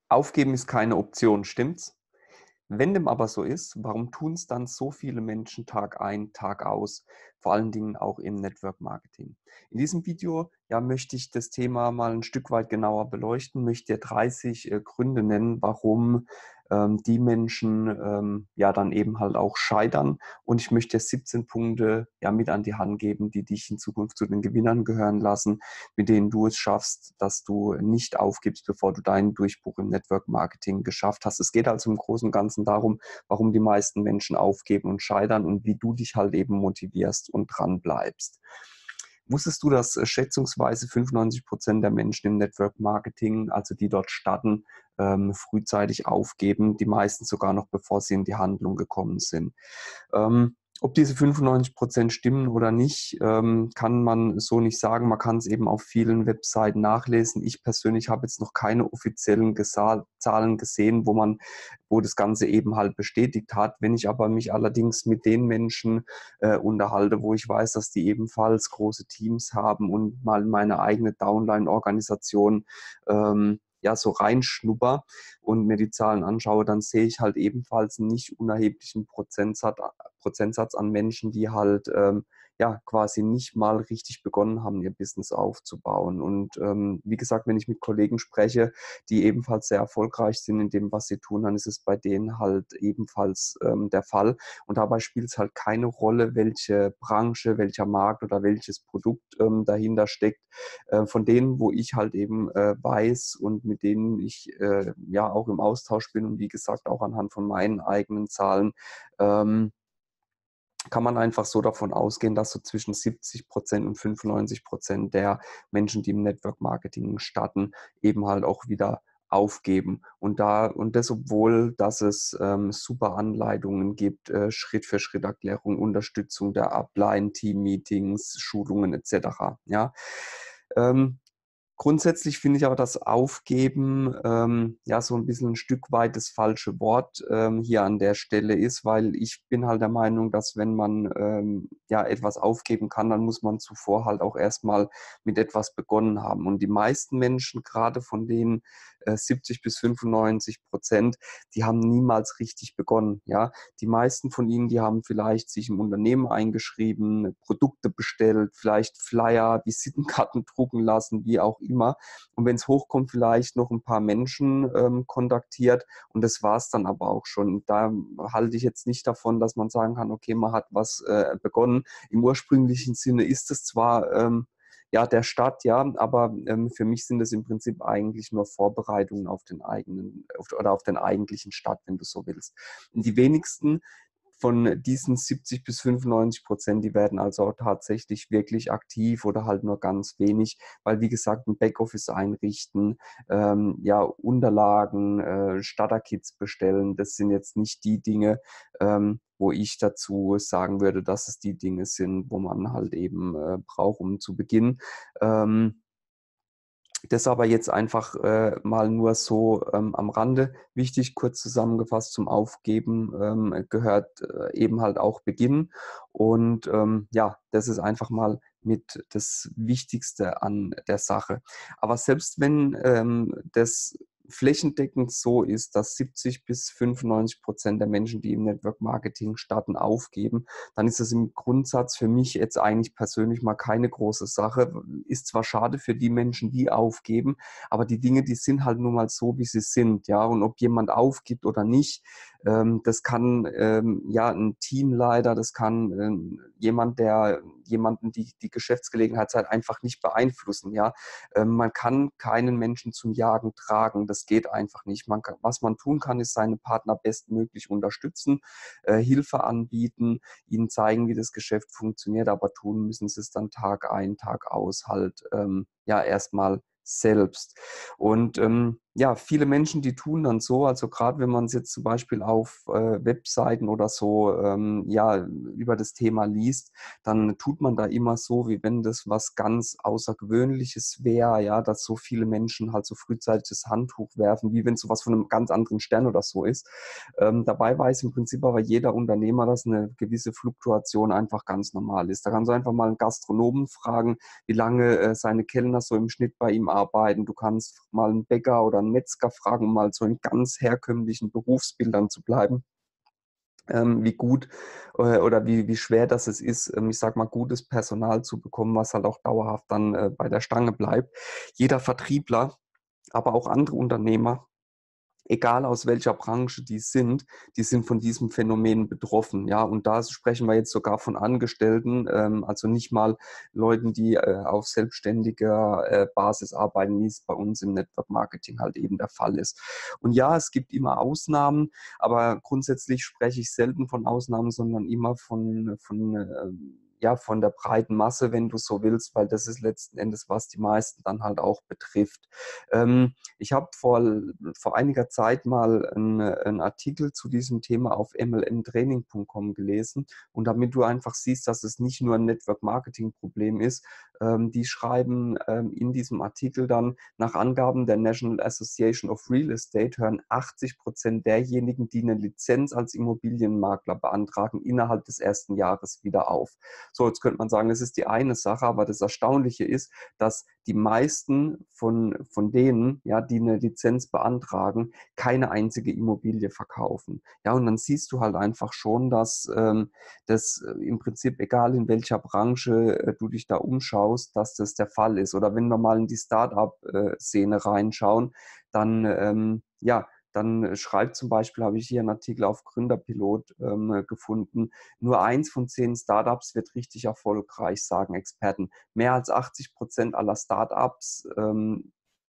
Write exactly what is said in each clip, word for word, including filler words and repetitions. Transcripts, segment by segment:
Aufgeben ist keine Option, stimmt's? Wenn dem aber so ist, warum tun es dann so viele Menschen Tag ein, Tag aus, vor allen Dingen auch im Network Marketing? In diesem Video, ja, möchte ich das Thema mal ein Stück weit genauer beleuchten, möchte dir dreißig äh, Gründe nennen, warum ähm, die Menschen ähm, ja dann eben halt auch scheitern. Und ich möchte dir siebzehn Punkte ja mit an die Hand geben, die dich in Zukunft zu den Gewinnern gehören lassen, mit denen du es schaffst, dass du nicht aufgibst, bevor du deinen Durchbruch im Network Marketing geschafft hast. Es geht also im Großen und Ganzen darum, warum die meisten Menschen aufgeben und scheitern und wie du dich halt eben motivierst und dran bleibst. Wusstest du, dass äh, schätzungsweise fünfundneunzig Prozent der Menschen im Network Marketing, also die dort starten, ähm, frühzeitig aufgeben, die meisten sogar noch bevor sie in die Handlung gekommen sind? Ähm, ob diese fünfundneunzig Prozent stimmen oder nicht, ähm, kann man so nicht sagen. Man kann es eben auf vielen Webseiten nachlesen. Ich persönlich habe jetzt noch keine offiziellen Gesa Zahlen gesehen, wo man, wo das Ganze eben halt bestätigt hat. Wenn ich aber mich allerdings mit den Menschen äh, unterhalte, wo ich weiß, dass die ebenfalls große Teams haben und mal meine eigene Downline-Organisation ähm, ja so reinschnupper und mir die Zahlen anschaue, dann sehe ich halt ebenfalls einen nicht unerheblichen Prozentsatz, Prozentsatz an Menschen, die halt ähm, ja quasi nicht mal richtig begonnen haben, ihr Business aufzubauen. Und ähm, wie gesagt, wenn ich mit Kollegen spreche, die ebenfalls sehr erfolgreich sind in dem, was sie tun, dann ist es bei denen halt ebenfalls ähm, der Fall. Und dabei spielt es halt keine Rolle, welche Branche, welcher Markt oder welches Produkt ähm, dahinter steckt. Äh, von denen, wo ich halt eben äh, weiß und mit denen ich äh, ja auch im Austausch bin und wie gesagt auch anhand von meinen eigenen Zahlen, ähm, kann man einfach so davon ausgehen, dass so zwischen siebzig Prozent und fünfundneunzig Prozent der Menschen, die im Network Marketing starten, eben halt auch wieder aufgeben. Und da, und das, obwohl, dass es ähm, super Anleitungen gibt, äh, Schritt-für-Schritt-Erklärung, Unterstützung der Upline, Team-Meetings, Schulungen et cetera. Ja. Ähm, Grundsätzlich finde ich aber das Aufgeben ähm, ja so ein bisschen ein Stück weit das falsche Wort ähm, hier an der Stelle ist, weil ich bin halt der Meinung, dass wenn man ähm, ja etwas aufgeben kann, dann muss man zuvor halt auch erstmal mit etwas begonnen haben. Und die meisten Menschen, gerade von den äh, siebzig bis fünfundneunzig Prozent, die haben niemals richtig begonnen. Ja, die meisten von ihnen, die haben vielleicht sich im Unternehmen eingeschrieben, Produkte bestellt, vielleicht Flyer, Visitenkarten drucken lassen, wie auch immer. Und wenn es hochkommt, vielleicht noch ein paar Menschen ähm, kontaktiert und das war es dann aber auch schon. Da halte ich jetzt nicht davon, dass man sagen kann, okay, man hat was äh, begonnen. Im ursprünglichen Sinne ist es zwar ähm, ja der Start, ja, aber ähm, für mich sind es im Prinzip eigentlich nur Vorbereitungen auf den eigenen auf, oder auf den eigentlichen Start, wenn du so willst. Und die wenigsten von diesen siebzig bis fünfundneunzig Prozent, die werden also auch tatsächlich wirklich aktiv oder halt nur ganz wenig, weil wie gesagt, ein Backoffice einrichten, ähm, ja, Unterlagen, äh, Starter-Kits bestellen, das sind jetzt nicht die Dinge, ähm, wo ich dazu sagen würde, dass es die Dinge sind, wo man halt eben äh, braucht, um zu beginnen. Ähm, das aber jetzt einfach äh, mal nur so ähm, am Rande wichtig, kurz zusammengefasst zum Aufgeben ähm, gehört äh, eben halt auch Beginnen. Und ähm, ja, das ist einfach mal mit das Wichtigste an der Sache. Aber selbst wenn ähm, das flächendeckend so ist, dass siebzig bis fünfundneunzig Prozent der Menschen, die im Network Marketing starten, aufgeben, dann ist das im Grundsatz für mich jetzt eigentlich persönlich mal keine große Sache. Ist zwar schade für die Menschen, die aufgeben, aber die Dinge, die sind halt nun mal so, wie sie sind, ja. Und ob jemand aufgibt oder nicht, ähm, das kann ähm, ja ein Teamleiter, das kann ähm, jemand, der jemanden die die Geschäftsgelegenheit halt einfach nicht beeinflussen, ja. Ähm, man kann keinen Menschen zum Jagen tragen, das geht einfach nicht. Man kann, was man tun kann, ist seine Partner bestmöglich unterstützen, äh, Hilfe anbieten, ihnen zeigen, wie das Geschäft funktioniert, aber tun müssen sie es dann Tag ein, Tag aus halt ähm, ja erstmal selbst. Und ähm, ja, viele Menschen, die tun dann so, also gerade wenn man es jetzt zum Beispiel auf äh, Webseiten oder so ähm, ja über das Thema liest, dann tut man da immer so, wie wenn das was ganz Außergewöhnliches wäre, ja, dass so viele Menschen halt so frühzeitig das Handtuch werfen, wie wenn es sowas von einem ganz anderen Stern oder so ist. Ähm, dabei weiß im Prinzip aber jeder Unternehmer, dass eine gewisse Fluktuation einfach ganz normal ist. Da kannst du einfach mal einen Gastronomen fragen, wie lange äh, seine Kellner so im Schnitt bei ihm arbeiten. Du kannst mal einen Bäcker oder oder einen Metzger fragen, um mal so in ganz herkömmlichen Berufsbildern zu bleiben, ähm, wie gut äh, oder wie, wie schwer das es ist, ähm, ich sag mal, gutes Personal zu bekommen, was halt auch dauerhaft dann äh, bei der Stange bleibt. Jeder Vertriebler, aber auch andere Unternehmer, egal aus welcher Branche die sind, die sind von diesem Phänomen betroffen. Ja, und da sprechen wir jetzt sogar von Angestellten, ähm, also nicht mal Leuten, die äh, auf selbstständiger äh, Basis arbeiten, wie es bei uns im Network Marketing halt eben der Fall ist. Und ja, es gibt immer Ausnahmen, aber grundsätzlich spreche ich selten von Ausnahmen, sondern immer von, von äh, ja, von der breiten Masse, wenn du so willst, weil das ist letzten Endes, was die meisten dann halt auch betrifft. Ähm, ich habe vor, vor einiger Zeit mal einen, einen Artikel zu diesem Thema auf m l m training punkt com gelesen, und damit du einfach siehst, dass es nicht nur ein Network-Marketing-Problem ist, ähm, die schreiben ähm, in diesem Artikel dann, nach Angaben der National Association of Real Estate hören achtzig Prozent derjenigen, die eine Lizenz als Immobilienmakler beantragen, innerhalb des ersten Jahres wieder auf. So, jetzt könnte man sagen, das ist die eine Sache, aber das Erstaunliche ist, dass die meisten von, von denen, ja, die eine Lizenz beantragen, keine einzige Immobilie verkaufen. Ja, und dann siehst du halt einfach schon, dass ähm, das äh, im Prinzip, egal in welcher Branche äh, du dich da umschaust, dass das der Fall ist. Oder wenn wir mal in die Start-up-Szene reinschauen, dann, ähm, ja, dann schreibt zum Beispiel, habe ich hier einen Artikel auf Gründerpilot ähm, gefunden, nur eins von zehn Startups wird richtig erfolgreich, sagen Experten. Mehr als achtzig Prozent aller Startups ähm,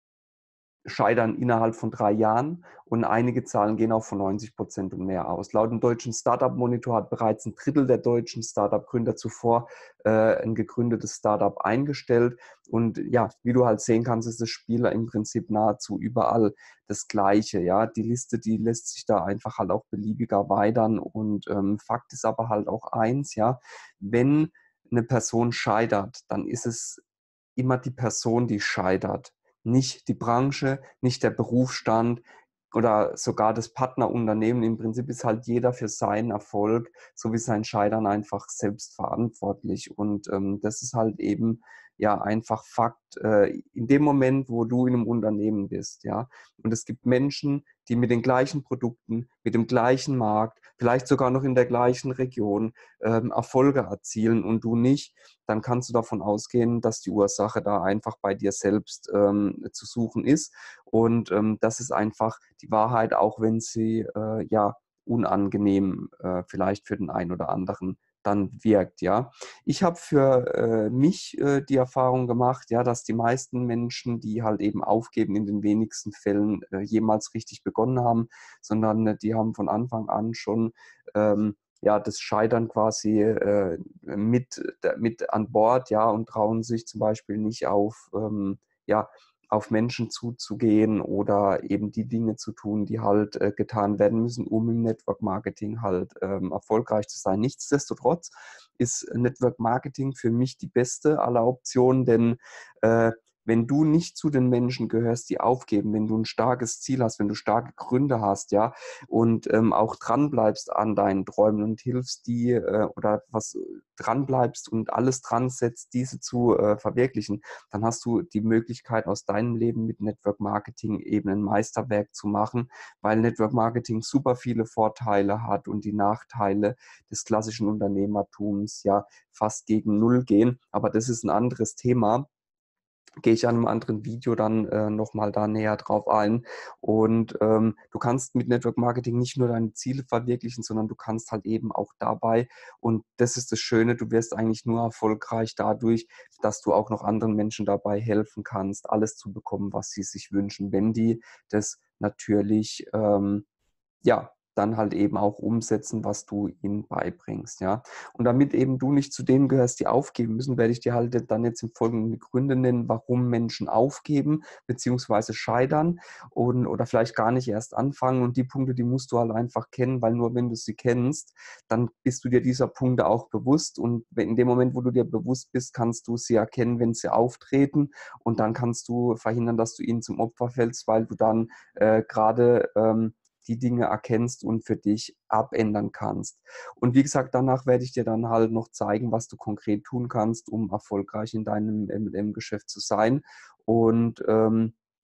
scheitern innerhalb von drei Jahren, und einige Zahlen gehen auch von neunzig Prozent und mehr aus. Laut dem deutschen Startup-Monitor hat bereits ein Drittel der deutschen Startup-Gründer zuvor äh, ein gegründetes Startup eingestellt. Und ja, wie du halt sehen kannst, ist das Spiel im Prinzip nahezu überall das Gleiche. Ja, die Liste, die lässt sich da einfach halt auch beliebiger erweitern. Und ähm, Fakt ist aber halt auch eins, ja, wenn eine Person scheitert, dann ist es immer die Person, die scheitert. Nicht die Branche, nicht der Berufsstand oder sogar das Partnerunternehmen. Im Prinzip ist halt jeder für seinen Erfolg sowie sein Scheitern einfach selbst verantwortlich. Und ähm, das ist halt eben ja einfach Fakt äh, in dem Moment, wo du in einem Unternehmen bist. Ja. Und es gibt Menschen, die mit den gleichen Produkten, mit dem gleichen Markt, vielleicht sogar noch in der gleichen Region ähm, Erfolge erzielen und du nicht. Dann kannst du davon ausgehen, dass die Ursache da einfach bei dir selbst ähm, zu suchen ist. Und ähm, das ist einfach die Wahrheit, auch wenn sie äh, ja unangenehm äh, vielleicht für den einen oder anderen dann wirkt. Ja, ich habe für äh, mich äh, die Erfahrung gemacht, ja, dass die meisten Menschen, die halt eben aufgeben, in den wenigsten Fällen äh, jemals richtig begonnen haben, sondern äh, die haben von Anfang an schon ähm, ja, das Scheitern quasi äh, mit, mit an Bord, ja, und trauen sich zum Beispiel nicht auf, ähm, ja, auf Menschen zuzugehen oder eben die Dinge zu tun, die halt äh, getan werden müssen, um im Network Marketing halt ähm, erfolgreich zu sein. Nichtsdestotrotz ist Network Marketing für mich die beste aller Optionen, denn äh, wenn du nicht zu den Menschen gehörst, die aufgeben, wenn du ein starkes Ziel hast, wenn du starke Gründe hast, ja, und ähm, auch dran bleibst an deinen Träumen und hilfst die äh, oder was dran bleibst und alles dran setzt, diese zu äh, verwirklichen, dann hast du die Möglichkeit, aus deinem Leben mit Network Marketing eben ein Meisterwerk zu machen, weil Network Marketing super viele Vorteile hat und die Nachteile des klassischen Unternehmertums ja fast gegen Null gehen. Aber das ist ein anderes Thema. Gehe ich an einem anderen Video dann äh, nochmal da näher drauf ein. Und ähm, du kannst mit Network Marketing nicht nur deine Ziele verwirklichen, sondern du kannst halt eben auch dabei, und das ist das Schöne, du wirst eigentlich nur erfolgreich dadurch, dass du auch noch anderen Menschen dabei helfen kannst, alles zu bekommen, was sie sich wünschen, wenn die das natürlich ähm, ja, dann halt eben auch umsetzen, was du ihnen beibringst, ja. Und damit eben du nicht zu denen gehörst, die aufgeben müssen, werde ich dir halt dann jetzt im Folgenden die Gründe nennen, warum Menschen aufgeben bzw. scheitern und, oder vielleicht gar nicht erst anfangen. Und die Punkte, die musst du halt einfach kennen, weil nur wenn du sie kennst, dann bist du dir dieser Punkte auch bewusst. Und wenn, in dem Moment, wo du dir bewusst bist, kannst du sie erkennen, wenn sie auftreten. Und dann kannst du verhindern, dass du ihnen zum Opfer fällst, weil du dann äh, gerade ähm, die Dinge erkennst und für dich abändern kannst. Und wie gesagt, danach werde ich dir dann halt noch zeigen, was du konkret tun kannst, um erfolgreich in deinem M L M-Geschäft zu sein. Und ähm, ja,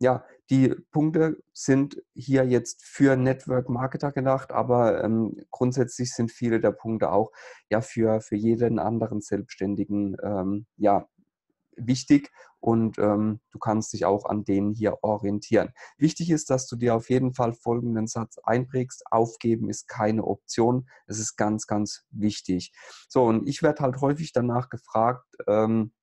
Die Punkte sind hier jetzt für Network Marketer gedacht, aber ähm, grundsätzlich sind viele der Punkte auch ja für, für jeden anderen Selbstständigen ähm, ja, wichtig und ähm, du kannst dich auch an denen hier orientieren. Wichtig ist, dass du dir auf jeden Fall folgenden Satz einprägst: Aufgeben ist keine Option. Das ist ganz, ganz wichtig. So, und ich werde halt häufig danach gefragt, ähm,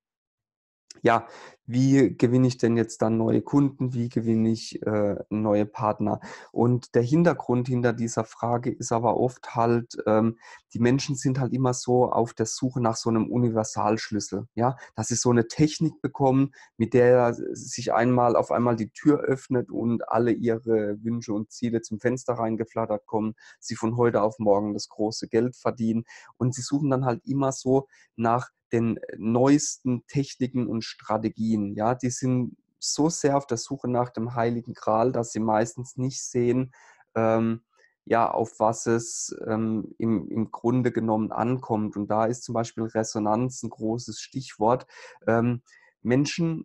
ja, wie gewinne ich denn jetzt dann neue Kunden? Wie gewinne ich äh, neue Partner? Und der Hintergrund hinter dieser Frage ist aber oft halt, ähm, die Menschen sind halt immer so auf der Suche nach so einem Universalschlüssel, ja, dass sie so eine Technik bekommen, mit der sich einmal auf einmal die Tür öffnet und alle ihre Wünsche und Ziele zum Fenster reingeflattert kommen, sie von heute auf morgen das große Geld verdienen und sie suchen dann halt immer so nach den neuesten Techniken und Strategien. Ja, die sind so sehr auf der Suche nach dem Heiligen Gral, dass sie meistens nicht sehen, ähm, ja, auf was es ähm, im, im Grunde genommen ankommt. Und da ist zum Beispiel Resonanz ein großes Stichwort. Ähm, Menschen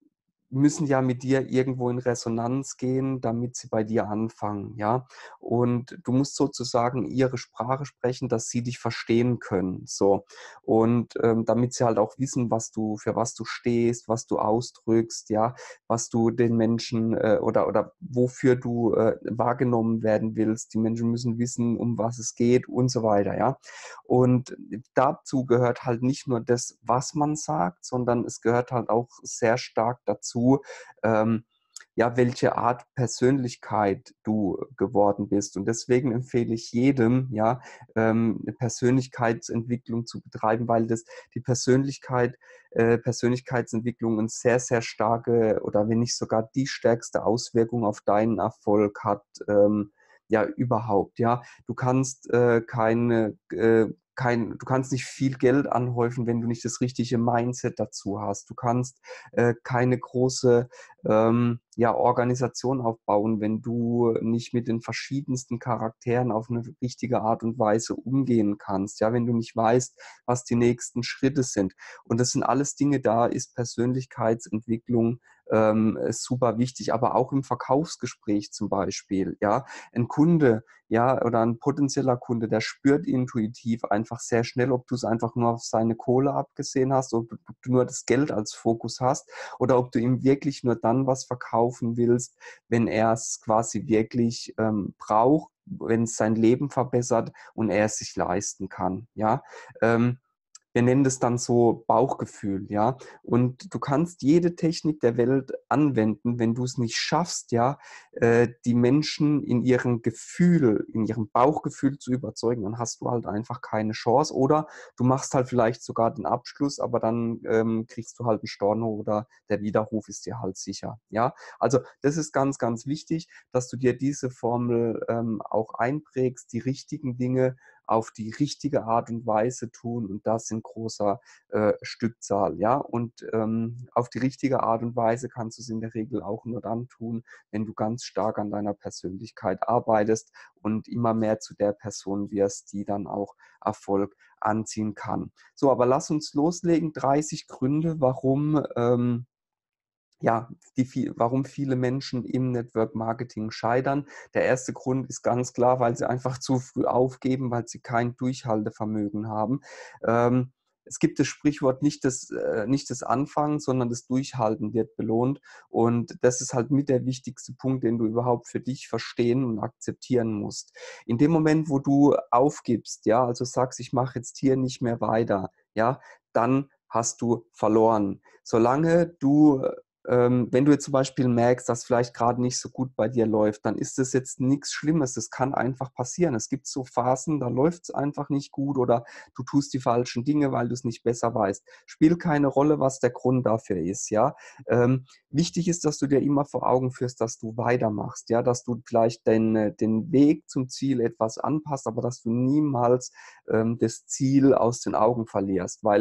müssen ja mit dir irgendwo in Resonanz gehen, damit sie bei dir anfangen, ja. Und du musst sozusagen ihre Sprache sprechen, dass sie dich verstehen können, so. Und ähm, damit sie halt auch wissen, was du, für was du stehst, was du ausdrückst, ja, was du den Menschen äh, oder, oder wofür du äh, wahrgenommen werden willst. Die Menschen müssen wissen, um was es geht und so weiter, ja. Und dazu gehört halt nicht nur das, was man sagt, sondern es gehört halt auch sehr stark dazu, ähm, ja, welche Art Persönlichkeit du geworden bist. Und deswegen empfehle ich jedem, ja, ähm, eine Persönlichkeitsentwicklung zu betreiben, weil das die Persönlichkeit, äh, Persönlichkeitsentwicklung eine sehr, sehr starke oder wenn nicht sogar die stärkste Auswirkung auf deinen Erfolg hat, ähm, ja, überhaupt, ja. Du kannst äh, keine, äh, kein, du kannst nicht viel Geld anhäufen, wenn du nicht das richtige Mindset dazu hast. Du kannst äh, keine große ähm, ja, Organisation aufbauen, wenn du nicht mit den verschiedensten Charakteren auf eine richtige Art und Weise umgehen kannst. Ja, wenn du nicht weißt, was die nächsten Schritte sind. Und das sind alles Dinge, da ist Persönlichkeitsentwicklung ähm, super wichtig, aber auch im Verkaufsgespräch zum Beispiel. Ja, ein Kunde, ja, oder ein potenzieller Kunde, der spürt intuitiv einfach sehr schnell, ob du es einfach nur auf seine Kohle abgesehen hast, ob du nur das Geld als Fokus hast oder ob du ihm wirklich nur dann was verkaufen willst, wenn er es quasi wirklich ähm, braucht, wenn es sein Leben verbessert und er es sich leisten kann. Ja, ähm, wir nennen das dann so Bauchgefühl, ja. Und du kannst jede Technik der Welt anwenden, wenn du es nicht schaffst, ja, äh, die Menschen in ihrem Gefühl, in ihrem Bauchgefühl zu überzeugen, dann hast du halt einfach keine Chance. Oder du machst halt vielleicht sogar den Abschluss, aber dann ähm, kriegst du halt einen Storno oder der Widerruf ist dir halt sicher, ja. Also das ist ganz, ganz wichtig, dass du dir diese Formel ähm, auch einprägst, die richtigen Dinge auf die richtige Art und Weise tun und das in großer äh, Stückzahl, ja. Und ähm, auf die richtige Art und Weise kannst du es in der Regel auch nur dann tun, wenn du ganz stark an deiner Persönlichkeit arbeitest und immer mehr zu der Person wirst, die dann auch Erfolg anziehen kann. So, aber lass uns loslegen. dreißig Gründe, warum ähm, ja, die, warum viele Menschen im Network Marketing scheitern. Der erste Grund ist ganz klar, weil sie einfach zu früh aufgeben, weil sie kein Durchhaltevermögen haben. Ähm, es gibt das Sprichwort, nicht das, äh, nicht das Anfangen, sondern das Durchhalten wird belohnt. Und das ist halt mit der wichtigste Punkt, den du überhaupt für dich verstehen und akzeptieren musst. In dem Moment, wo du aufgibst, ja, also sagst, ich mache jetzt hier nicht mehr weiter, ja, dann hast du verloren. Solange du ähm, wenn du jetzt zum Beispiel merkst, dass vielleicht gerade nicht so gut bei dir läuft, dann ist das jetzt nichts Schlimmes. Das kann einfach passieren. Es gibt so Phasen, da läuft es einfach nicht gut oder du tust die falschen Dinge, weil du es nicht besser weißt. Spielt keine Rolle, was der Grund dafür ist. Ja, ähm, wichtig ist, dass du dir immer vor Augen führst, dass du weitermachst. Ja, dass du vielleicht den, den Weg zum Ziel etwas anpasst, aber dass du niemals ähm, das Ziel aus den Augen verlierst, weil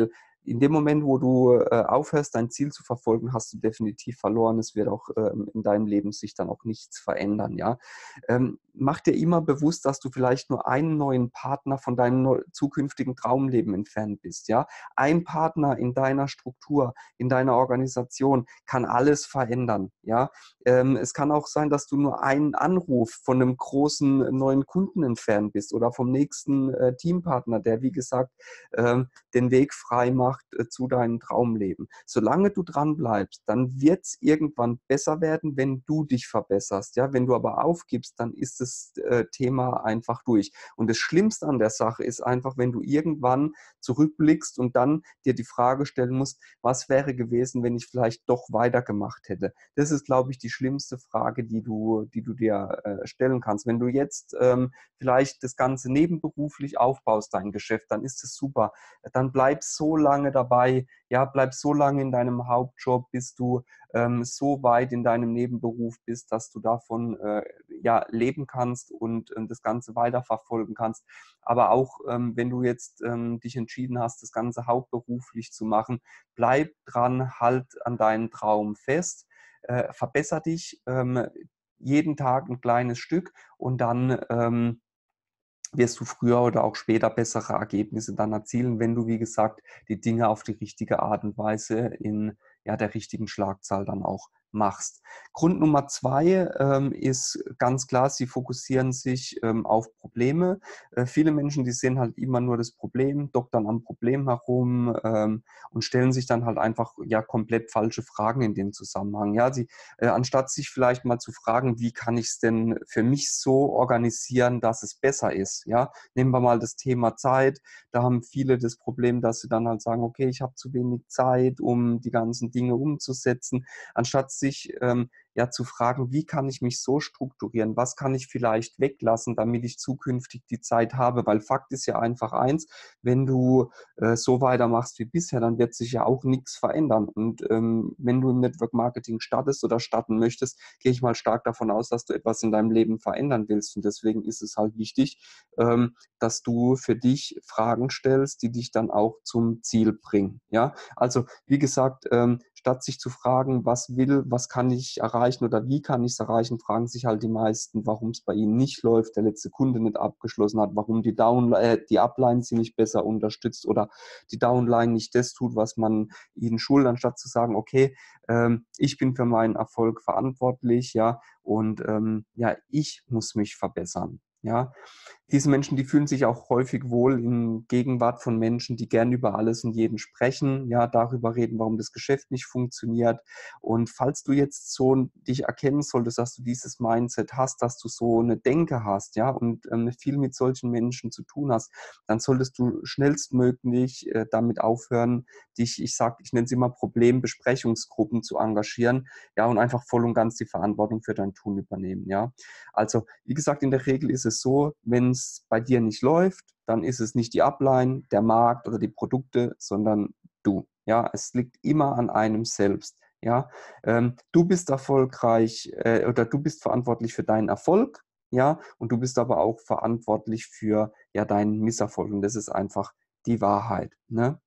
in dem Moment, wo du äh, aufhörst, dein Ziel zu verfolgen, hast du definitiv verloren. Es wird auch ähm, in deinem Leben sich dann auch nichts verändern, ja. Ähm, mach dir immer bewusst, dass du vielleicht nur einen neuen Partner von deinem neu- zukünftigen Traumleben entfernt bist, ja. Ein Partner in deiner Struktur, in deiner Organisation kann alles verändern, ja. Ähm, es kann auch sein, dass du nur einen Anruf von einem großen neuen Kunden entfernt bist oder vom nächsten äh, Teampartner, der, wie gesagt, ähm, den Weg frei macht äh, zu deinem Traumleben. Solange du dran bleibst, dann wird es irgendwann besser werden, wenn du dich verbesserst. Ja? Wenn du aber aufgibst, dann ist das äh, Thema einfach durch. Und das Schlimmste an der Sache ist einfach, wenn du irgendwann zurückblickst und dann dir die Frage stellen musst, was wäre gewesen, wenn ich vielleicht doch weitergemacht hätte. Das ist, glaube ich, die schlimmste Frage, die du, die du dir äh, stellen kannst. Wenn du jetzt ähm, vielleicht das Ganze nebenberuflich aufbaust, dein Geschäft, dann ist es super. Dann bleib so lange dabei, ja, bleib so lange in deinem Hauptjob, bis du ähm, so weit in deinem Nebenberuf bist, dass du davon äh, ja, leben kannst und äh, das Ganze weiterverfolgen kannst. Aber auch ähm, wenn du jetzt ähm, dich entschieden hast, das Ganze hauptberuflich zu machen, bleib dran, halt an deinen Traum fest, äh, verbessere dich ähm, jeden Tag ein kleines Stück und dann ähm, wirst du früher oder auch später bessere Ergebnisse dann erzielen, wenn du, wie gesagt, die Dinge auf die richtige Art und Weise in ja, der richtigen Schlagzahl dann auch machst. Grund Nummer zwei ähm, ist ganz klar, sie fokussieren sich ähm, auf Probleme. Äh, viele Menschen, die sehen halt immer nur das Problem, doktern am Problem herum ähm, und stellen sich dann halt einfach ja komplett falsche Fragen in dem Zusammenhang. Ja, sie, äh, anstatt sich vielleicht mal zu fragen, wie kann ich es denn für mich so organisieren, dass es besser ist. Ja, nehmen wir mal das Thema Zeit. Da haben viele das Problem, dass sie dann halt sagen, okay, ich habe zu wenig Zeit, um die ganzen Dinge umzusetzen, anstatt sich ähm, ja zu fragen, wie kann ich mich so strukturieren, was kann ich vielleicht weglassen, damit ich zukünftig die Zeit habe, weil Fakt ist ja einfach eins, wenn du äh, so weitermachst wie bisher, dann wird sich ja auch nichts verändern und ähm, wenn du im Network Marketing startest oder starten möchtest, gehe ich mal stark davon aus, dass du etwas in deinem Leben verändern willst und deswegen ist es halt wichtig, ähm, dass du für dich Fragen stellst, die dich dann auch zum Ziel bringen. Ja, also wie gesagt, ähm, statt sich zu fragen, was will, was kann ich erreichen oder wie kann ich es erreichen, fragen sich halt die meisten, warum es bei ihnen nicht läuft, der letzte Kunde nicht abgeschlossen hat, warum die Down äh, die Upline sie nicht besser unterstützt oder die Downline nicht das tut, was man ihnen schuldet, anstatt zu sagen, okay, ähm, ich bin für meinen Erfolg verantwortlich, ja, und ähm, ja, ich muss mich verbessern. Ja, diese Menschen, die fühlen sich auch häufig wohl in Gegenwart von Menschen, die gern über alles und jeden sprechen, ja, darüber reden, warum das Geschäft nicht funktioniert. Und falls du jetzt so dich erkennen solltest, dass du dieses Mindset hast, dass du so eine Denke hast, ja, und ähm, viel mit solchen Menschen zu tun hast, dann solltest du schnellstmöglich äh, damit aufhören, dich, ich sag, ich nenne es immer Problembesprechungsgruppen zu engagieren, ja, und einfach voll und ganz die Verantwortung für dein Tun übernehmen, ja. Also, wie gesagt, in der Regel ist es so, wenn es bei dir nicht läuft, dann ist es nicht die Upline, der Markt oder die Produkte, sondern du. Ja, es liegt immer an einem selbst. Ja, ähm, du bist erfolgreich äh, oder du bist verantwortlich für deinen Erfolg. Ja, und du bist aber auch verantwortlich für ja deinen Misserfolg. Und das ist einfach die Wahrheit. Ne?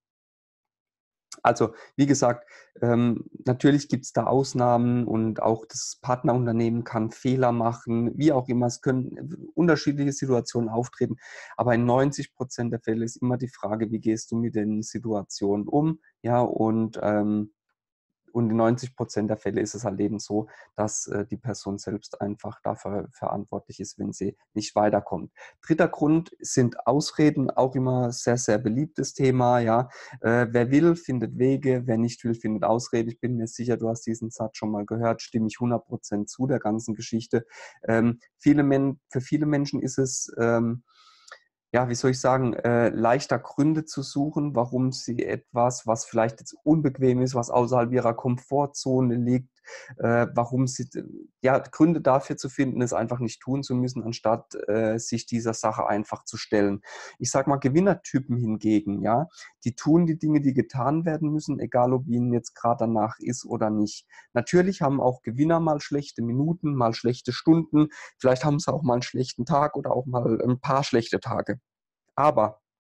Also, wie gesagt, ähm, natürlich gibt es da Ausnahmen und auch das Partnerunternehmen kann Fehler machen, wie auch immer. Es können äh, unterschiedliche Situationen auftreten, aber in neunzig Prozent der Fälle ist immer die Frage, wie gehst du mit den Situationen um? Ja, und ähm, und in neunzig Prozent der Fälle ist es halt eben so, dass äh, die Person selbst einfach dafür verantwortlich ist, wenn sie nicht weiterkommt. Dritter Grund sind Ausreden, auch immer sehr, sehr beliebtes Thema. Ja, äh, wer will, findet Wege, wer nicht will, findet Ausreden. Ich bin mir sicher, du hast diesen Satz schon mal gehört, stimme ich hundert Prozent zu der ganzen Geschichte. Ähm, viele Men für viele Menschen ist es ähm, ja, wie soll ich sagen, äh, leichter Gründe zu suchen, warum sie etwas, was vielleicht jetzt unbequem ist, was außerhalb ihrer Komfortzone liegt, äh, warum sie, ja, Gründe dafür zu finden, es einfach nicht tun zu müssen, anstatt äh, sich dieser Sache einfach zu stellen. Ich sag mal, Gewinnertypen hingegen, ja, die tun die Dinge, die getan werden müssen, egal ob ihnen jetzt gerade danach ist oder nicht. Natürlich haben auch Gewinner mal schlechte Minuten, mal schlechte Stunden, vielleicht haben sie auch mal einen schlechten Tag oder auch mal ein paar schlechte Tage. Aber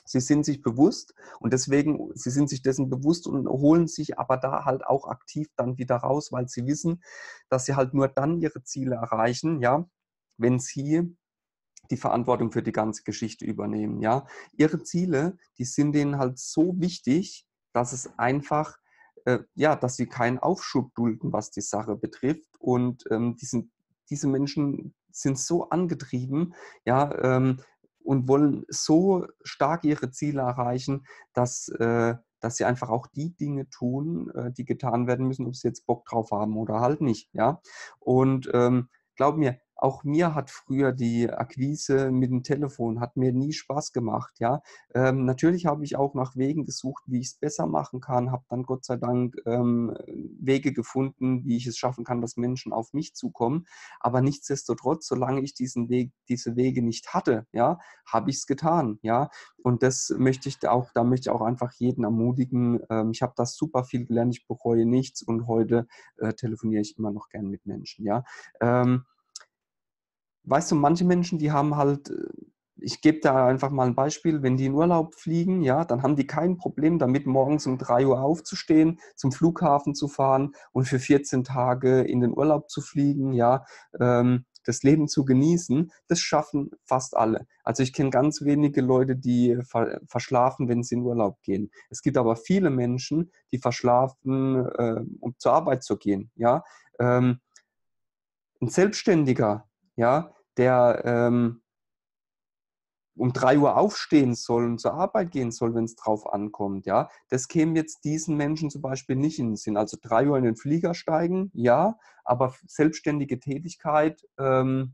Sie sind sich bewusst und deswegen, sie sind sich dessen bewusst und holen sich aber da halt auch aktiv dann wieder raus, weil sie wissen, dass sie halt nur dann ihre Ziele erreichen, ja, wenn sie die Verantwortung für die ganze Geschichte übernehmen, ja. Ihre Ziele, die sind denen halt so wichtig, dass es einfach, äh, ja, dass sie keinen Aufschub dulden, was die Sache betrifft. Und ähm, die sind, diese Menschen sind so angetrieben, ja, ähm, und wollen so stark ihre Ziele erreichen, dass, äh, dass sie einfach auch die Dinge tun, äh, die getan werden müssen, ob sie jetzt Bock drauf haben oder halt nicht, ja. Und ähm, glaub mir, auch mir hat früher die Akquise mit dem Telefon hat mir nie Spaß gemacht, ja. Ähm, natürlich habe ich auch nach Wegen gesucht, wie ich es besser machen kann, habe dann Gott sei Dank ähm, Wege gefunden, wie ich es schaffen kann, dass Menschen auf mich zukommen. Aber nichtsdestotrotz, solange ich diesen Weg, diese Wege nicht hatte, ja, habe ich es getan, ja. Und das möchte ich da auch, da möchte ich auch einfach jeden ermutigen. Ähm, ich habe das super viel gelernt, ich bereue nichts und heute äh, telefoniere ich immer noch gern mit Menschen, ja. Ähm, Weißt du, manche Menschen, die haben halt, äh, ich gebe da einfach mal ein Beispiel, wenn die in Urlaub fliegen, ja, dann haben die kein Problem damit, morgens um drei Uhr aufzustehen, zum Flughafen zu fahren und für vierzehn Tage in den Urlaub zu fliegen, ja, ähm, das Leben zu genießen. Das schaffen fast alle. Also ich kenne ganz wenige Leute, die ver verschlafen, wenn sie in Urlaub gehen. Es gibt aber viele Menschen, die verschlafen, äh, um zur Arbeit zu gehen, ja. Ähm, 'n Selbstständiger, ja, der ähm, um drei Uhr aufstehen soll und zur Arbeit gehen soll, wenn es drauf ankommt, ja, das käme jetzt diesen Menschen zum Beispiel nicht in den Sinn. Also drei Uhr in den Flieger steigen, ja, aber selbstständige Tätigkeit, ähm,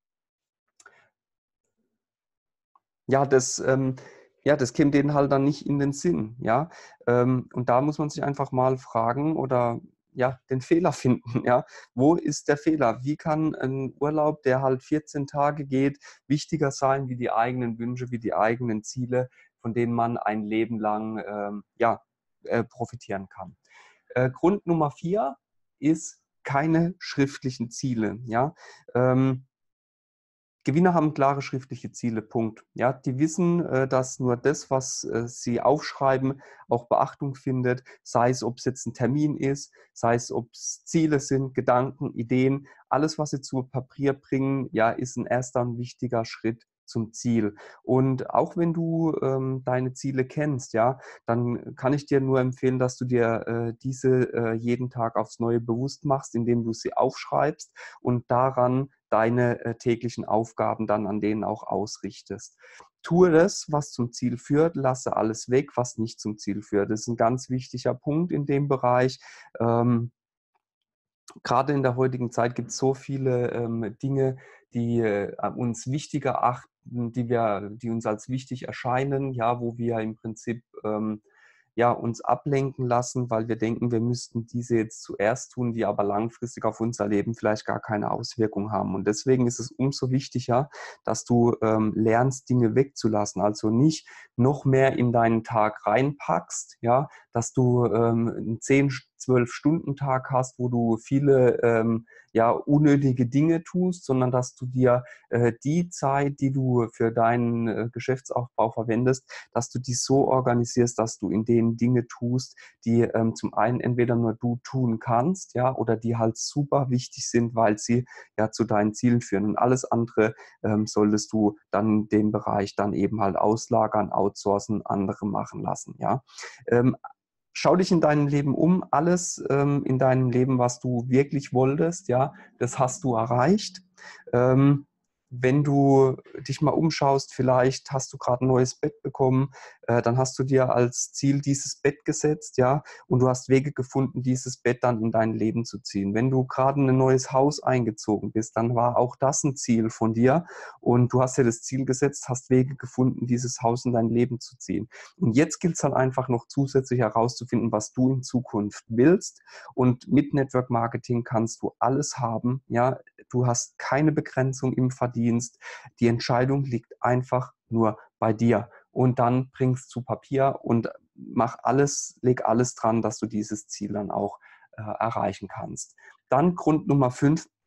ja, das, ähm, ja, das käme denen halt dann nicht in den Sinn, ja. Ähm, und da muss man sich einfach mal fragen oder ja, den Fehler finden, ja. Wo ist der Fehler? Wie kann ein Urlaub, der halt vierzehn Tage geht, wichtiger sein wie die eigenen Wünsche, wie die eigenen Ziele, von denen man ein Leben lang ähm, ja, äh, profitieren kann? Äh, Grund Nummer vier ist keine schriftlichen Ziele, ja. Ähm, Gewinner haben klare schriftliche Ziele, Punkt. Ja, die wissen, äh, dass nur das, was äh, sie aufschreiben, auch Beachtung findet, sei es, ob es jetzt ein Termin ist, sei es, ob es Ziele sind, Gedanken, Ideen. Alles, was sie zu Papier bringen, ja, ist ein erster und wichtiger Schritt zum Ziel. Und auch wenn du ähm, deine Ziele kennst, ja, dann kann ich dir nur empfehlen, dass du dir äh, diese äh, jeden Tag aufs Neue bewusst machst, indem du sie aufschreibst und daran deine äh, täglichen Aufgaben dann an denen auch ausrichtest. Tue das, was zum Ziel führt, lasse alles weg, was nicht zum Ziel führt. Das ist ein ganz wichtiger Punkt in dem Bereich. Ähm, Gerade in der heutigen Zeit gibt es so viele ähm, Dinge, die äh, uns wichtig erachten, die wir, die uns als wichtig erscheinen, ja, wo wir im Prinzip ähm, ja, uns ablenken lassen, weil wir denken, wir müssten diese jetzt zuerst tun, die aber langfristig auf unser Leben vielleicht gar keine Auswirkung haben. Und deswegen ist es umso wichtiger, dass du ähm, lernst, Dinge wegzulassen. Also nicht noch mehr in deinen Tag reinpackst, ja, dass du ähm, einen zehn, zwölf Stunden Tag hast, wo du viele ähm, ja, unnötige Dinge tust, sondern dass du dir äh, die Zeit, die du für deinen äh, Geschäftsaufbau verwendest, dass du die so organisierst, dass du in denen Dinge tust, die ähm, zum einen entweder nur du tun kannst, ja, oder die halt super wichtig sind, weil sie ja zu deinen Zielen führen. Und alles andere ähm, solltest du dann den Bereich dann eben halt auslagern, outsourcen, andere machen lassen, ja. Ähm, Schau dich in deinem Leben um, alles ähm, in deinem Leben, was du wirklich wolltest, ja, das hast du erreicht. Ähm, wenn du dich mal umschaust, vielleicht hast du gerade ein neues Bett bekommen, äh, dann hast du dir als Ziel dieses Bett gesetzt, ja, und du hast Wege gefunden, dieses Bett dann in dein Leben zu ziehen. Wenn du gerade in ein neues Haus eingezogen bist, dann war auch das ein Ziel von dir und du hast dir das Ziel gesetzt, hast Wege gefunden, dieses Haus in dein Leben zu ziehen. Und jetzt gilt es halt einfach noch zusätzlich herauszufinden, was du in Zukunft willst. Und mit Network Marketing kannst du alles haben. Ja, du hast keine Begrenzung im Verdienst. Die Entscheidung liegt einfach nur bei dir. Und dann bringst zu Papier und mach alles, leg alles dran, dass du dieses Ziel dann auch äh, erreichen kannst. Dann Grund Nummer fünf.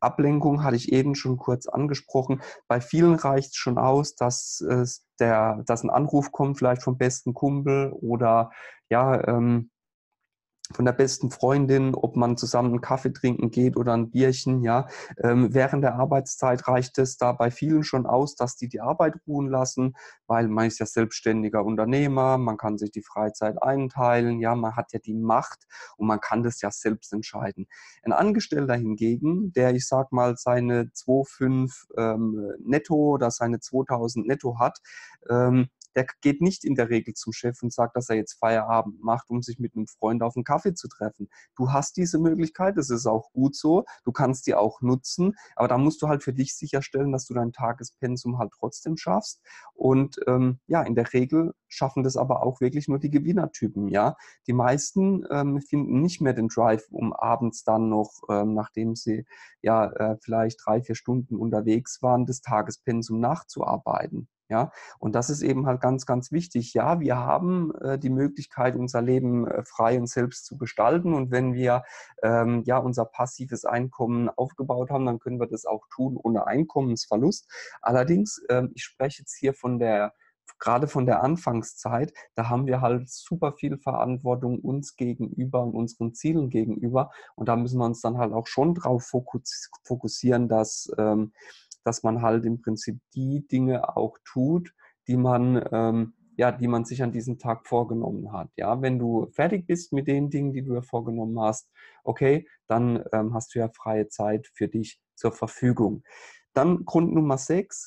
Ablenkung hatte ich eben schon kurz angesprochen. Bei vielen reicht es schon aus, dass, äh, der, dass ein Anruf kommt, vielleicht vom besten Kumpel oder ja, ähm, von der besten Freundin, ob man zusammen einen Kaffee trinken geht oder ein Bierchen, ja. Ähm, während der Arbeitszeit reicht es da bei vielen schon aus, dass die die Arbeit ruhen lassen, weil man ist ja selbstständiger Unternehmer, man kann sich die Freizeit einteilen, ja, man hat ja die Macht und man kann das ja selbst entscheiden. Ein Angestellter hingegen, der, ich sag mal, seine zwei Komma fünf ähm, netto oder seine zweitausend netto hat, ähm, der geht nicht in der Regel zum Chef und sagt, dass er jetzt Feierabend macht, um sich mit einem Freund auf einen Kaffee zu treffen. Du hast diese Möglichkeit, das ist auch gut so. Du kannst die auch nutzen, aber da musst du halt für dich sicherstellen, dass du dein Tagespensum halt trotzdem schaffst. Und ähm, ja, in der Regel schaffen das aber auch wirklich nur die Gewinnertypen, ja. Die meisten ähm, finden nicht mehr den Drive, um abends dann noch, ähm, nachdem sie ja äh, vielleicht drei, vier Stunden unterwegs waren, das Tagespensum nachzuarbeiten. Ja, und das ist eben halt ganz, ganz wichtig. Ja, wir haben äh, die Möglichkeit, unser Leben äh, frei und selbst zu gestalten. Und wenn wir ähm, ja unser passives Einkommen aufgebaut haben, dann können wir das auch tun ohne Einkommensverlust. Allerdings, ähm, ich spreche jetzt hier von der gerade von der Anfangszeit, da haben wir halt super viel Verantwortung uns gegenüber und unseren Zielen gegenüber. Und da müssen wir uns dann halt auch schon drauf fokus fokussieren, dass ähm, dass man halt im Prinzip die Dinge auch tut, die man, ähm, ja, die man sich an diesem Tag vorgenommen hat. Ja, wenn du fertig bist mit den Dingen, die du dir vorgenommen hast, okay, dann ähm, hast du ja freie Zeit für dich zur Verfügung. Dann Grund Nummer sechs.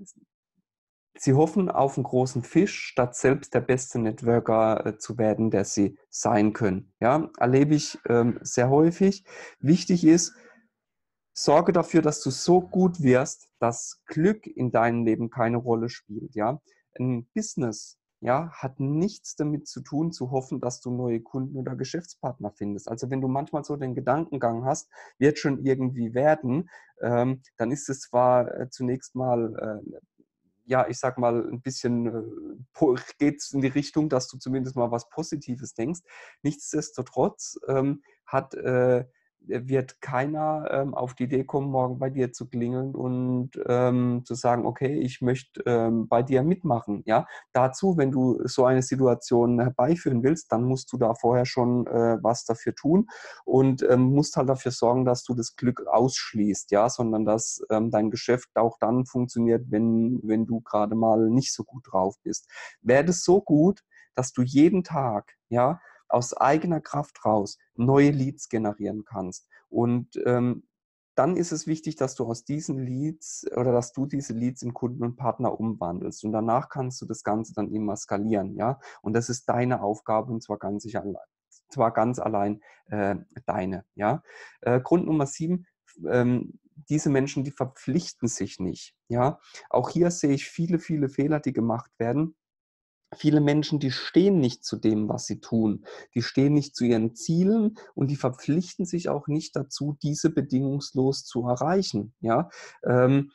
Sie hoffen auf einen großen Fisch, statt selbst der beste Networker äh, zu werden, der sie sein können. Ja, erlebe ich ähm, sehr häufig. Wichtig ist, sorge dafür, dass du so gut wirst, dass Glück in deinem Leben keine Rolle spielt. Ja, ein Business, ja, hat nichts damit zu tun, zu hoffen, dass du neue Kunden oder Geschäftspartner findest. Also wenn du manchmal so den Gedankengang hast, wird schon irgendwie werden, ähm, dann ist es zwar äh, zunächst mal äh, ja, ich sag mal, ein bisschen äh, geht es in die Richtung, dass du zumindest mal was Positives denkst. Nichtsdestotrotz ähm, hat, äh, wird keiner ähm, auf die Idee kommen, morgen bei dir zu klingeln und ähm, zu sagen, okay, ich möchte ähm, bei dir mitmachen. Ja? Dazu, wenn du so eine Situation herbeiführen willst, dann musst du da vorher schon äh, was dafür tun und ähm, musst halt dafür sorgen, dass du das Glück ausschließt, ja, sondern dass ähm, dein Geschäft auch dann funktioniert, wenn, wenn du gerade mal nicht so gut drauf bist. Wäre das so gut, dass du jeden Tag, ja, aus eigener Kraft raus neue Leads generieren kannst. Und ähm, dann ist es wichtig, dass du aus diesen Leads oder dass du diese Leads in Kunden und Partner umwandelst. Und danach kannst du das Ganze dann immer skalieren, ja. Und das ist deine Aufgabe und zwar ganz sicher zwar ganz allein äh, deine. Ja? Äh, Grund Nummer sieben, ähm, diese Menschen, die verpflichten sich nicht. Ja? Auch hier sehe ich viele, viele Fehler, die gemacht werden. Viele Menschen, die stehen nicht zu dem, was sie tun. Die stehen nicht zu ihren Zielen und die verpflichten sich auch nicht dazu, diese bedingungslos zu erreichen. Ja? Ähm,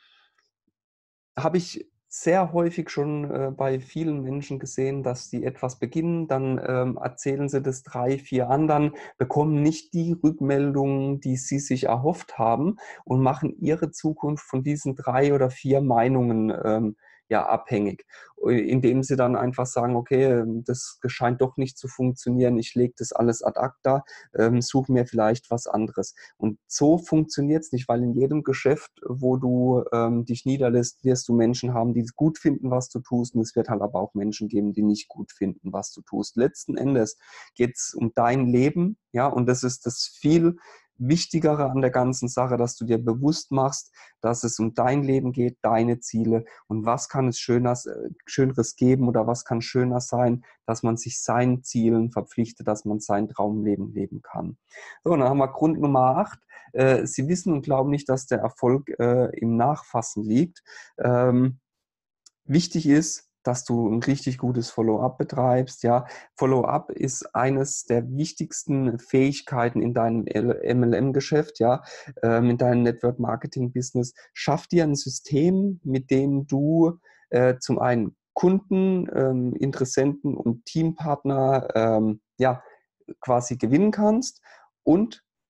habe ich sehr häufig schon äh, bei vielen Menschen gesehen, dass die etwas beginnen, dann ähm, erzählen sie das drei, vier anderen, bekommen nicht die Rückmeldungen, die sie sich erhofft haben und machen ihre Zukunft von diesen drei oder vier Meinungen ähm, ja abhängig, indem sie dann einfach sagen, okay, das scheint doch nicht zu funktionieren, ich lege das alles ad acta, ähm, suche mir vielleicht was anderes. Und so funktioniert es nicht, weil in jedem Geschäft, wo du ähm, dich niederlässt, wirst du Menschen haben, die es gut finden, was du tust. Und es wird halt aber auch Menschen geben, die nicht gut finden, was du tust. Letzten Endes geht es um dein Leben, ja, und das ist das viel Wichtigere an der ganzen Sache, dass du dir bewusst machst, dass es um dein Leben geht, deine Ziele und was kann es Schöneres, äh, Schöneres geben oder was kann schöner sein, dass man sich seinen Zielen verpflichtet, dass man sein Traumleben leben kann. So, dann haben wir Grund Nummer acht. Äh, Sie wissen und glauben nicht, dass der Erfolg äh, im Nachfassen liegt. Ähm, Wichtig ist, dass du ein richtig gutes Follow-up betreibst. Ja, Follow-up ist eines der wichtigsten Fähigkeiten in deinem M L M-Geschäft, ja, ähm, in deinem Network-Marketing-Business. Schaff dir ein System, mit dem du äh, zum einen Kunden, ähm, Interessenten und Teampartner ähm, ja, quasi gewinnen kannst und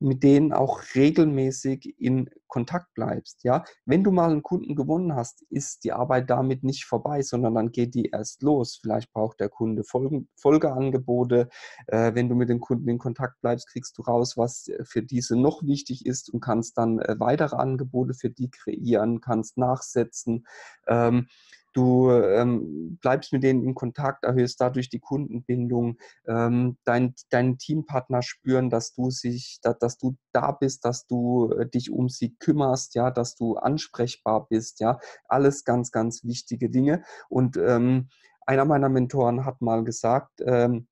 mit denen auch regelmäßig in Kontakt bleibst, ja. Wenn du mal einen Kunden gewonnen hast, ist die Arbeit damit nicht vorbei, sondern dann geht die erst los. Vielleicht braucht der Kunde Folgen Folgeangebote. Äh, wenn du mit den Kunden in Kontakt bleibst, kriegst du raus, was für diese noch wichtig ist und kannst dann äh, weitere Angebote für die kreieren, kannst nachsetzen. Ähm, du ähm, bleibst mit denen in Kontakt, erhöhst dadurch die Kundenbindung. Ähm, dein, dein Teampartner spüren, dass du sich, dass, dass du da bist, dass du äh, dich um sie kümmerst, ja, dass du ansprechbar bist, ja, alles ganz, ganz wichtige Dinge. Und ähm, einer meiner Mentoren hat mal gesagt, ähm,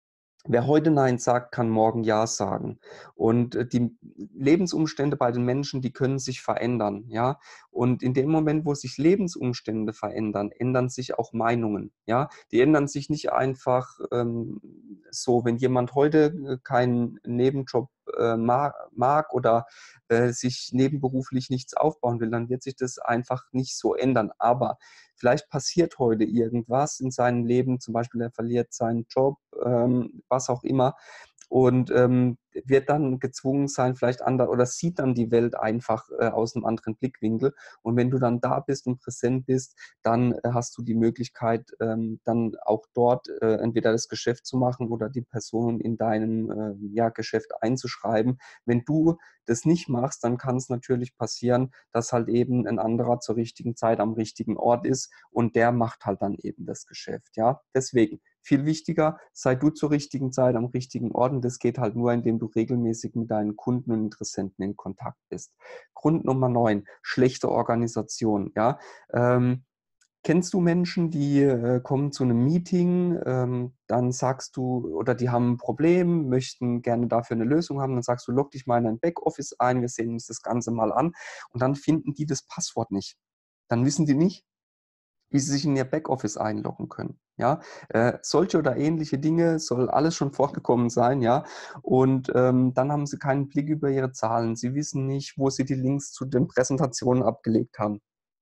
wer heute Nein sagt, kann morgen Ja sagen. Und äh, die Lebensumstände bei den Menschen, die können sich verändern, ja. Und in dem Moment, wo sich Lebensumstände verändern, ändern sich auch Meinungen, ja. Die ändern sich nicht einfach ähm, so, wenn jemand heute äh, keinen Nebenjob äh, mag, mag oder äh, sich nebenberuflich nichts aufbauen will, dann wird sich das einfach nicht so ändern. Aber vielleicht passiert heute irgendwas in seinem Leben, zum Beispiel er verliert seinen Job, ähm, was auch immer, und ähm, wird dann gezwungen sein, vielleicht anders oder sieht dann die Welt einfach äh, aus einem anderen Blickwinkel. Und wenn du dann da bist und präsent bist, dann äh, hast du die Möglichkeit, ähm, dann auch dort äh, entweder das Geschäft zu machen oder die Person in deinem äh, ja, Geschäft einzuschreiben. Wenn du das nicht machst, dann kann es natürlich passieren, dass halt eben ein anderer zur richtigen Zeit am richtigen Ort ist und der macht halt dann eben das Geschäft. Ja, deswegen viel wichtiger, sei du zur richtigen Zeit am richtigen Ort, und das geht halt nur, indem du regelmäßig mit deinen Kunden und Interessenten in Kontakt bist. Grund Nummer neun, schlechte Organisation. Ja, ähm, kennst du Menschen, die äh, kommen zu einem Meeting, ähm, dann sagst du, oder die haben ein Problem, möchten gerne dafür eine Lösung haben, dann sagst du, log dich mal in ein Backoffice ein, wir sehen uns das Ganze mal an, und dann finden die das Passwort nicht. Dann wissen die nicht, wie sie sich in ihr Backoffice einloggen können. Ja, äh, solche oder ähnliche Dinge soll alles schon vorgekommen sein, ja. Und ähm, dann haben sie keinen Blick über ihre Zahlen. Sie wissen nicht, wo sie die Links zu den Präsentationen abgelegt haben.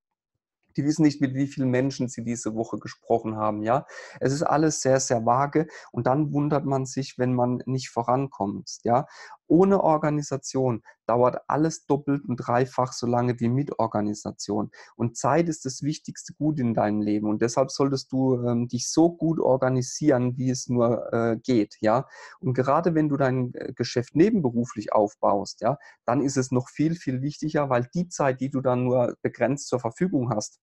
Die wissen nicht, mit wie vielen Menschen sie diese Woche gesprochen haben, ja. Es ist alles sehr, sehr vage, und dann wundert man sich, wenn man nicht vorankommt, ja. Ohne Organisation dauert alles doppelt und dreifach so lange wie mit Organisation. Und Zeit ist das wichtigste Gut in deinem Leben, und deshalb solltest du ähm, dich so gut organisieren, wie es nur äh, geht, ja. Und gerade wenn du dein äh, Geschäft nebenberuflich aufbaust, ja, dann ist es noch viel, viel wichtiger, weil die Zeit, die du dann nur begrenzt zur Verfügung hast,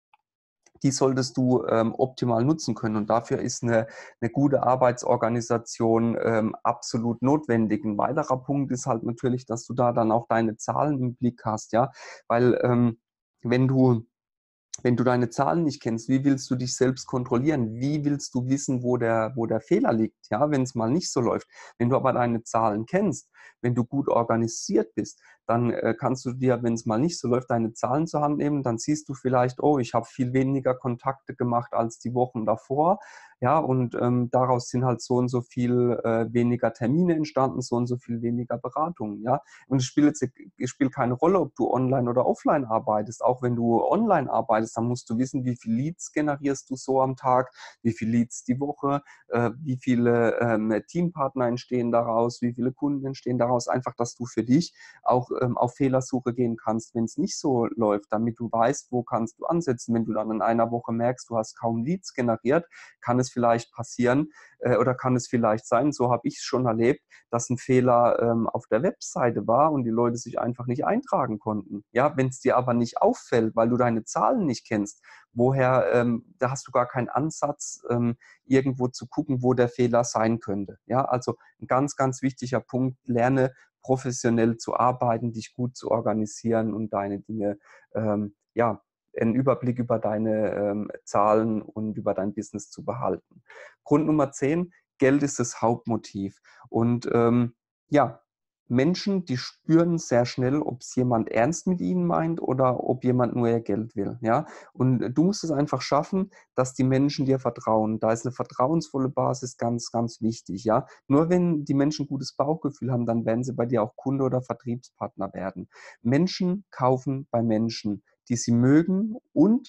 die solltest du ähm, optimal nutzen können. Und dafür ist eine, eine gute Arbeitsorganisation ähm, absolut notwendig. Ein weiterer Punkt ist halt natürlich, dass du da dann auch deine Zahlen im Blick hast, ja, weil ähm, wenn du wenn du deine Zahlen nicht kennst, wie willst du dich selbst kontrollieren? Wie willst du wissen, wo der, wo der Fehler liegt, ja, wenn es mal nicht so läuft? Wenn du aber deine Zahlen kennst, wenn du gut organisiert bist, dann äh, kannst du dir, wenn es mal nicht so läuft, deine Zahlen zur Hand nehmen. Dann siehst du vielleicht, oh, ich habe viel weniger Kontakte gemacht als die Wochen davor. Ja, und ähm, daraus sind halt so und so viel äh, weniger Termine entstanden, so und so viel weniger Beratungen. Ja, und es spielt jetzt es spielt keine Rolle, ob du online oder offline arbeitest. Auch wenn du online arbeitest, dann musst du wissen, wie viele Leads generierst du so am Tag, wie viele Leads die Woche, äh, wie viele ähm, Teampartner entstehen daraus, wie viele Kunden entstehen daraus. Einfach, dass du für dich auch ähm, auf Fehlersuche gehen kannst, wenn es nicht so läuft, damit du weißt, wo kannst du ansetzen. Wenn du dann in einer Woche merkst, du hast kaum Leads generiert, kann es vielleicht passieren äh, oder kann es vielleicht sein, so habe ich es schon erlebt, dass ein Fehler ähm, auf der Webseite war und die Leute sich einfach nicht eintragen konnten. Ja, wenn es dir aber nicht auffällt, weil du deine Zahlen nicht kennst, woher, ähm, da hast du gar keinen Ansatz, ähm, irgendwo zu gucken, wo der Fehler sein könnte. Ja, also ein ganz, ganz wichtiger Punkt, lerne professionell zu arbeiten, dich gut zu organisieren und deine Dinge, ähm, ja, einen Überblick über deine ähm, Zahlen und über dein Business zu behalten. Grund Nummer zehn, Geld ist das Hauptmotiv. Und ähm, ja, Menschen, die spüren sehr schnell, ob es jemand ernst mit ihnen meint oder ob jemand nur ihr Geld will. Ja? Und du musst es einfach schaffen, dass die Menschen dir vertrauen. Da ist eine vertrauensvolle Basis ganz, ganz wichtig. Ja? Nur wenn die Menschen gutes Bauchgefühl haben, dann werden sie bei dir auch Kunde oder Vertriebspartner werden. Menschen kaufen bei Menschen, die sie mögen und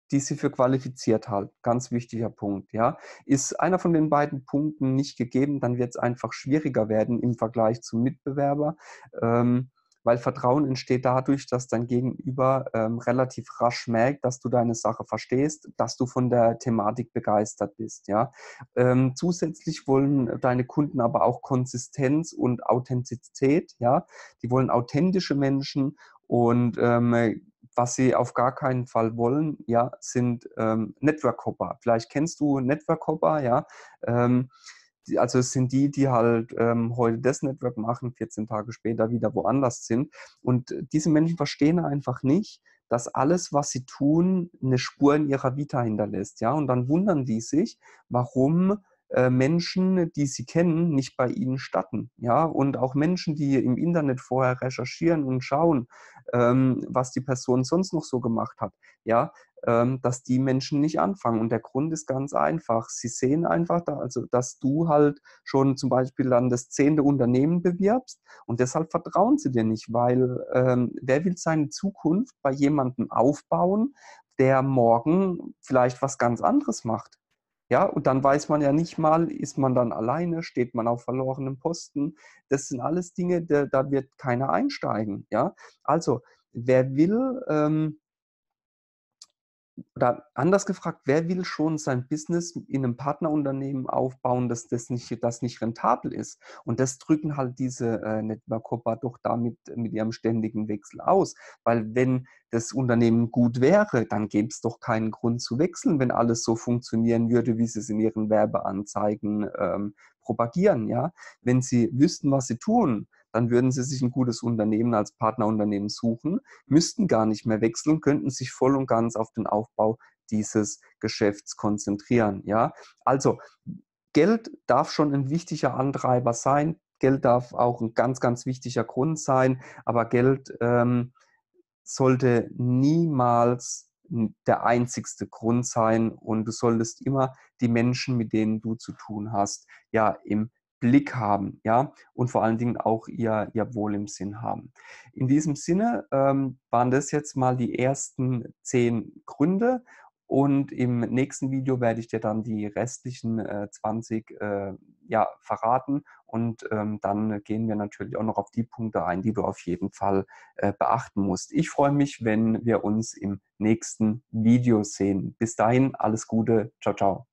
die sie für qualifiziert halten. Ganz wichtiger Punkt, ja. Ist einer von den beiden Punkten nicht gegeben, dann wird es einfach schwieriger werden im Vergleich zum Mitbewerber, ähm, weil Vertrauen entsteht dadurch, dass dein Gegenüber ähm, relativ rasch merkt, dass du deine Sache verstehst, dass du von der Thematik begeistert bist, ja. Ähm, zusätzlich wollen deine Kunden aber auch Konsistenz und Authentizität, ja. Die wollen authentische Menschen und ähm, was sie auf gar keinen Fall wollen, ja, sind ähm, Network-Hopper. Vielleicht kennst du Network-Hopper, ja. Ähm, die, also es sind die, die halt ähm, heute das Network machen, vierzehn Tage später wieder woanders sind. Und diese Menschen verstehen einfach nicht, dass alles, was sie tun, eine Spur in ihrer Vita hinterlässt. Ja? Und dann wundern die sich, warum äh, Menschen, die sie kennen, nicht bei ihnen statten. Ja? Und auch Menschen, die im Internet vorher recherchieren und schauen, ähm, was die Person sonst noch so gemacht hat, ja, ähm, dass die Menschen nicht anfangen. Und der Grund ist ganz einfach. Sie sehen einfach, da, also, dass du halt schon zum Beispiel dann das zehnte Unternehmen bewirbst und deshalb vertrauen sie dir nicht, weil ähm, wer will seine Zukunft bei jemandem aufbauen, der morgen vielleicht was ganz anderes macht? Ja, und dann weiß man ja nicht mal, ist man dann alleine, steht man auf verlorenem Posten. Das sind alles Dinge, da, da wird keiner einsteigen. Ja, also wer will, ähm, oder anders gefragt, wer will schon sein Business in einem Partnerunternehmen aufbauen, dass das nicht, das nicht rentabel ist? Und das drücken halt diese äh, Network-Hopper doch damit mit ihrem ständigen Wechsel aus. Weil wenn das Unternehmen gut wäre, dann gäbe es doch keinen Grund zu wechseln, wenn alles so funktionieren würde, wie sie es in ihren Werbeanzeigen ähm, propagieren. Ja? Wenn sie wüssten, was sie tun, dann würden sie sich ein gutes Unternehmen als Partnerunternehmen suchen, müssten gar nicht mehr wechseln, könnten sich voll und ganz auf den Aufbau dieses Geschäfts konzentrieren. Ja? Also Geld darf schon ein wichtiger Antreiber sein. Geld darf auch ein ganz, ganz wichtiger Grund sein, aber Geld ähm, sollte niemals der einzigste Grund sein und du solltest immer die Menschen, mit denen du zu tun hast, ja, im Blick haben, ja, und vor allen Dingen auch ihr, ihr Wohl im Sinn haben. In diesem Sinne ähm, waren das jetzt mal die ersten zehn Gründe und im nächsten Video werde ich dir dann die restlichen äh, zwanzig äh, ja, verraten und ähm, dann gehen wir natürlich auch noch auf die Punkte ein, die du auf jeden Fall äh, beachten musst. Ich freue mich, wenn wir uns im nächsten Video sehen. Bis dahin, alles Gute. Ciao, ciao.